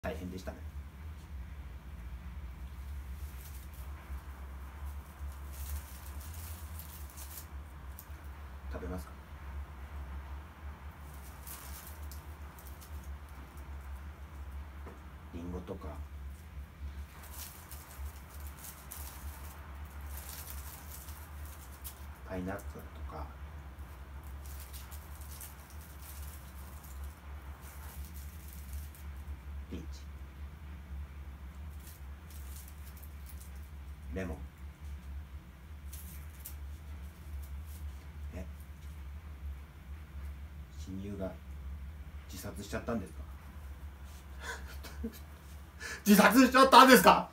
大変でしたね。食べますか？リンゴとかパイナップルとかピーチ、レモン、親友が自殺しちゃったんですか？自殺しちゃったんですか？